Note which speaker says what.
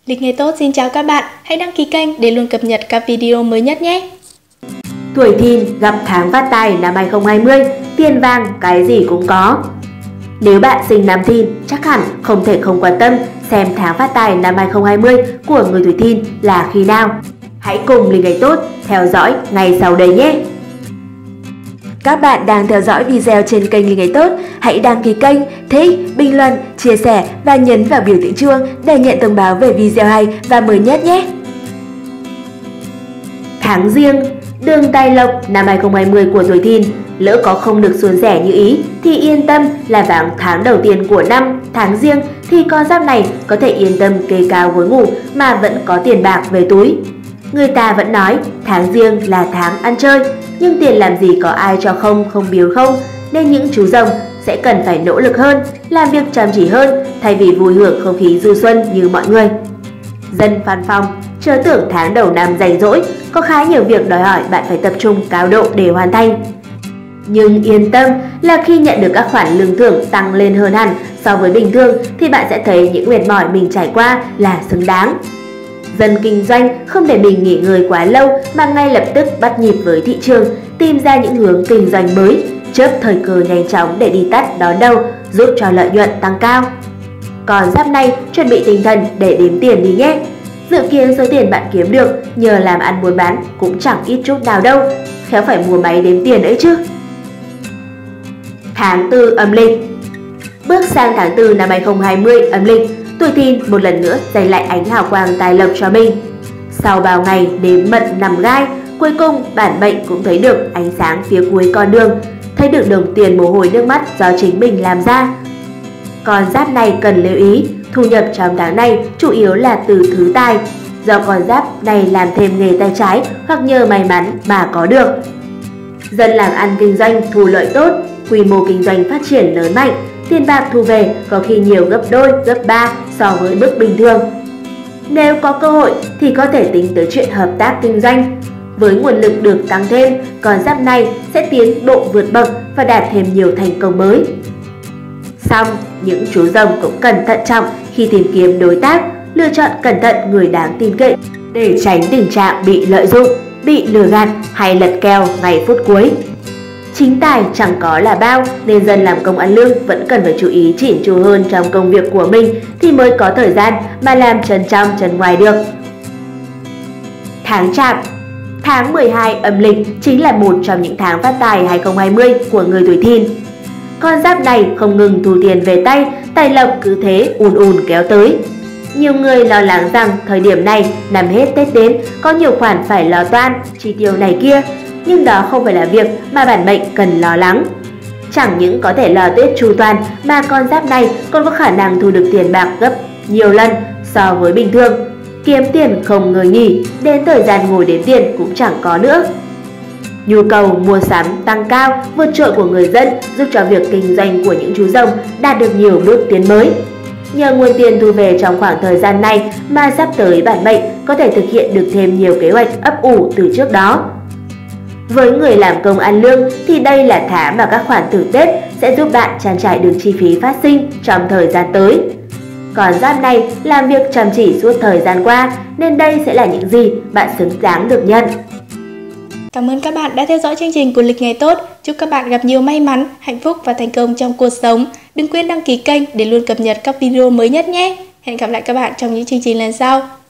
Speaker 1: Lịch nghề tốt xin chào các bạn, hãy đăng ký kênh để luôn cập nhật các video mới nhất nhé.
Speaker 2: Tuổi Thìn gặp tháng phát tài năm 2020, tiền vàng cái gì cũng có. Nếu bạn sinh năm Thìn, chắc hẳn không thể không quan tâm xem tháng phát tài năm 2020 của người tuổi Thìn là khi nào. Hãy cùng Lịch nghề tốt theo dõi ngay sau đây nhé. Các bạn đang theo dõi video trên kênh Lịch nghề tốt, hãy đăng ký kênh, thích, bình luận, chia sẻ và nhấn vào biểu tượng chuông để nhận thông báo về video hay và mới nhất nhé. Tháng Giêng, đường tài lộc năm 2020 của tuổi Thìn, lỡ có không được suôn sẻ như ý thì yên tâm là vào tháng đầu tiên của năm, tháng Giêng thì con giáp này có thể yên tâm kê cao gối ngủ mà vẫn có tiền bạc về túi. Người ta vẫn nói tháng Giêng là tháng ăn chơi, nhưng tiền làm gì có ai cho không biếu không, nên những chú rồng sẽ cần phải nỗ lực hơn, làm việc chăm chỉ hơn thay vì vui hưởng không khí du xuân như mọi người. Dân văn phòng, chớ tưởng tháng đầu năm rảnh rỗi, có khá nhiều việc đòi hỏi bạn phải tập trung cao độ để hoàn thành. Nhưng yên tâm là khi nhận được các khoản lương thưởng tăng lên hơn hẳn so với bình thường thì bạn sẽ thấy những mệt mỏi mình trải qua là xứng đáng. Dân kinh doanh không để mình nghỉ ngơi quá lâu mà ngay lập tức bắt nhịp với thị trường, tìm ra những hướng kinh doanh mới, chớp thời cơ nhanh chóng để đi tắt đón đầu, giúp cho lợi nhuận tăng cao. Còn giáp này chuẩn bị tinh thần để đếm tiền đi nhé. Dự kiến số tiền bạn kiếm được nhờ làm ăn buôn bán cũng chẳng ít chút nào đâu, khéo phải mua máy đếm tiền ấy chứ. Tháng 4 âm lịch. Bước sang tháng 4 năm 2020 âm lịch, tuổi Thìn một lần nữa dành lại ánh hào quang tài lộc cho mình. Sau bao ngày đếm mận nằm gai, cuối cùng bản mệnh cũng thấy được ánh sáng phía cuối con đường, thấy được đồng tiền mồ hôi nước mắt do chính mình làm ra. Con giáp này cần lưu ý, thu nhập trong tháng này chủ yếu là từ thứ tài, do con giáp này làm thêm nghề tay trái hoặc nhờ may mắn mà có được. Dân làm ăn kinh doanh thu lợi tốt, quy mô kinh doanh phát triển lớn mạnh, tiền bạc thu về có khi nhiều gấp đôi, gấp 3 so với mức bình thường. Nếu có cơ hội thì có thể tính tới chuyện hợp tác kinh doanh. Với nguồn lực được tăng thêm, con giáp này sẽ tiến bộ vượt bậc và đạt thêm nhiều thành công mới. Song, những chú rồng cũng cần thận trọng khi tìm kiếm đối tác, lựa chọn cẩn thận người đáng tin cậy để tránh tình trạng bị lợi dụng, bị lừa gạt hay lật kèo ngày phút cuối. Chính tài chẳng có là bao nên dân làm công ăn lương vẫn cần phải chú ý chỉn chu hơn trong công việc của mình thì mới có thời gian mà làm chân trong chân ngoài được. Tháng Chạp. Tháng 12 âm lịch chính là một trong những tháng phát tài 2020 của người tuổi Thìn. Con giáp này không ngừng thu tiền về tay, tài lộc cứ thế ùn kéo tới. Nhiều người lo lắng rằng thời điểm này năm hết Tết đến có nhiều khoản phải lo toan, chi tiêu này kia, nhưng đó không phải là việc mà bản mệnh cần lo lắng. Chẳng những có thể lo Tết chu toàn mà con giáp này còn có khả năng thu được tiền bạc gấp nhiều lần so với bình thường. Kiếm tiền không ngơi nghỉ, đến thời gian ngồi đếm tiền cũng chẳng có nữa. Nhu cầu mua sắm tăng cao vượt trội của người dân giúp cho việc kinh doanh của những chú rồng đạt được nhiều bước tiến mới. Nhờ nguồn tiền thu về trong khoảng thời gian này mà sắp tới bản mệnh có thể thực hiện được thêm nhiều kế hoạch ấp ủ từ trước đó. Với người làm công ăn lương thì đây là tháng mà các khoản thưởng Tết sẽ giúp bạn trang trải được chi phí phát sinh trong thời gian tới. Còn giáp này làm việc chăm chỉ suốt thời gian qua nên đây sẽ là những gì bạn xứng đáng được nhận.
Speaker 1: Cảm ơn các bạn đã theo dõi chương trình của Lịch nghề tốt. Chúc các bạn gặp nhiều may mắn, hạnh phúc và thành công trong cuộc sống. Đừng quên đăng ký kênh để luôn cập nhật các video mới nhất nhé. Hẹn gặp lại các bạn trong những chương trình lần sau.